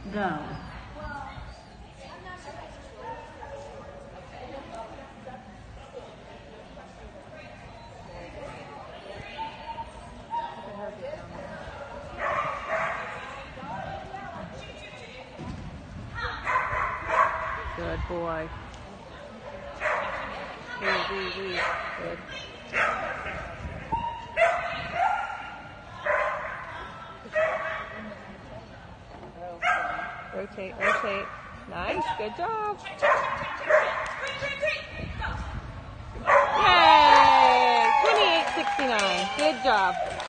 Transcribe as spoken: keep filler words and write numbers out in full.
Go. Good boy. Wee, wee, wee. Good. Rotate, rotate. Nice, good job. Yay! twenty-eight sixty-nine. Good job.